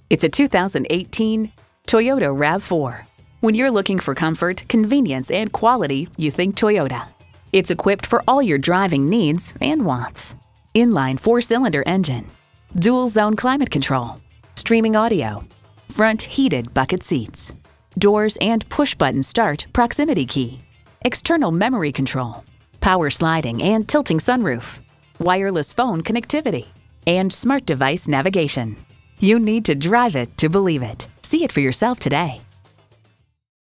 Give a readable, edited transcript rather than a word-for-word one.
It's a 2018 Toyota RAV4. When you're looking for comfort, convenience, and quality, you think Toyota. It's equipped for all your driving needs and wants. Inline 4-cylinder engine, dual zone climate control, streaming audio, front heated bucket seats, doors and push-button start proximity key, external memory control, power sliding and tilting sunroof, wireless phone connectivity, and smart device navigation. You need to drive it to believe it. See it for yourself today.